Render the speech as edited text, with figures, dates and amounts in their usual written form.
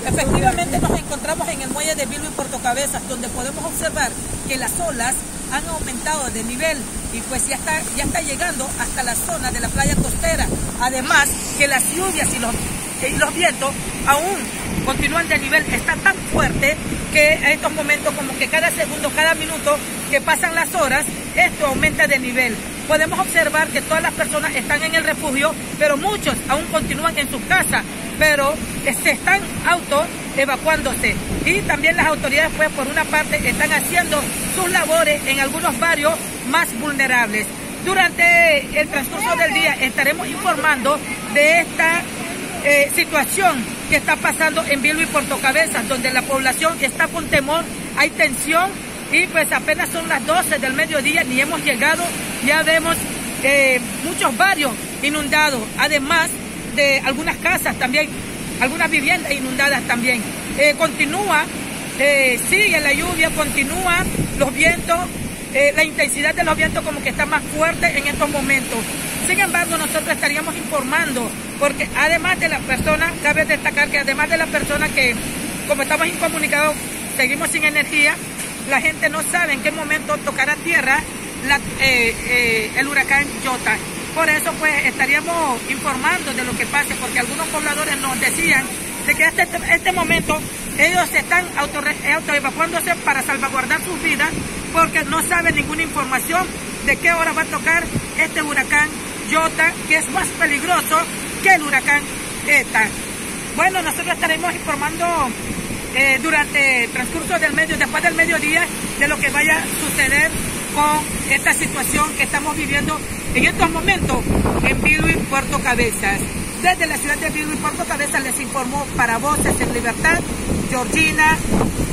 Efectivamente nos encontramos en el muelle de Bilwi Puerto Cabezas, donde podemos observar que las olas han aumentado de nivel y pues ya está llegando hasta la zona de la playa costera. Además que las lluvias y los vientos aún continúan de nivel, está tan fuerte que en estos momentos como que cada segundo, cada minuto que pasan las horas, esto aumenta de nivel. Podemos observar que todas las personas están en el refugio, pero muchos aún continúan en sus casas, pero se están evacuándose. Y también las autoridades, pues, por una parte, están haciendo sus labores en algunos barrios más vulnerables. Durante el transcurso del día estaremos informando de esta situación que está pasando en Bilwi Puerto Cabezas, donde la población está con temor, hay tensión y pues apenas son las 12 del mediodía, ni hemos llegado, ya vemos muchos barrios inundados, además de algunas casas también, algunas viviendas inundadas también. Sigue la lluvia, continúa los vientos, la intensidad de los vientos como que está más fuerte en estos momentos. Sin embargo, nosotros estaríamos informando, porque además de las personas, cabe destacar que además de las personas que, como estamos incomunicados, seguimos sin energía, la gente no sabe en qué momento tocará tierra el huracán Iota. Por eso, pues, estaríamos informando de lo que pase, porque algunos pobladores nos decían de que hasta este momento ellos están autoevacuándose para salvaguardar sus vidas, porque no saben ninguna información de qué hora va a tocar este huracán Iota, que es más peligroso que el huracán Eta. Bueno, nosotros estaremos informando durante el transcurso del después del mediodía, de lo que vaya a suceder con esta situación que estamos viviendo en estos momentos en Bilwi Puerto Cabezas. Desde la ciudad de Bilwi Puerto Cabezas les informó para Voces en Libertad, Georgina